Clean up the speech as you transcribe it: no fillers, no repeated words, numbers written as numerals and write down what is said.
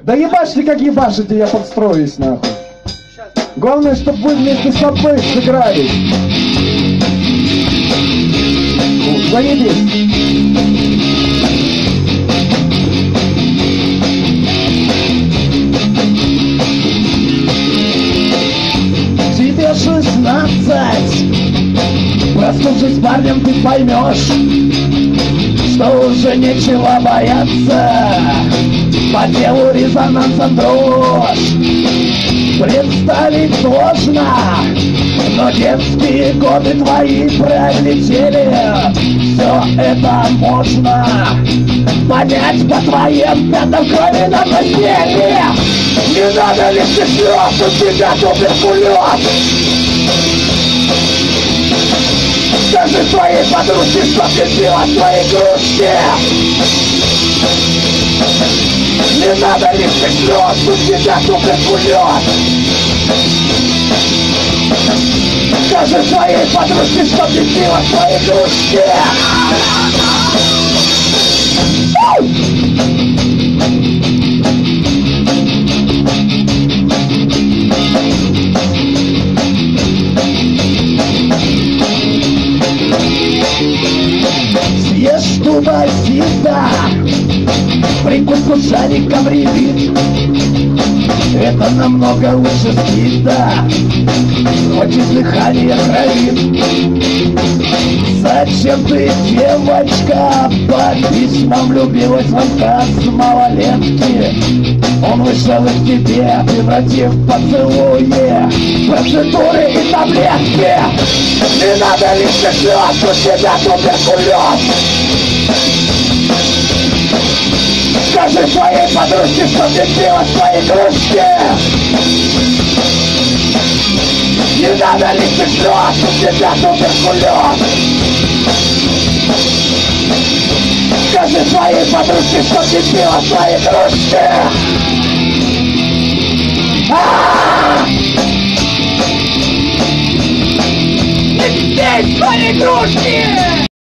Да ебашьте, как ебашите, я подстроюсь, нахуй. Главное, чтобы вы вместе со мной сыграли. Заебись. Тебе 16. Проснувшись парнем, ты поймешь, что уже нечего бояться. По телу резонансом дрожь представить сложно, но детские годы твои пролетели. Все это можно понять по твоим пятам крови на постели. Не надо лишних слез, у тебя туберкулез. Скажи своей подружке, что ты пила свои кружки. Не надо лишних слез, у тебя туберкулез. Скажи своей подружке, что ты пила свои кружки. Съешь тубасита, прикуску шариком ревит. Это намного лучше спида, хоть и дыхание хранит. Зачем ты, девочка, по письмам влюбилась в отказ малолетки? Он вышел к тебе, превратив в поцелуи, процедуры и таблетки. Не надо лишних слез, у тебя туберкулез. Скажи своей подружке, что ты пила свои кружки. Не надо лишних слез, у тебя туберкулез. Скажи своей подружке, что ты пила свои кружки. Не пей свои кружки!